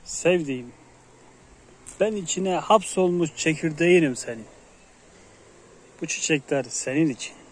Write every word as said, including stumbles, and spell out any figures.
Sevdiğim, ben içine hapsolmuş çekirdeğinim senin. Bu çiçekler senin için.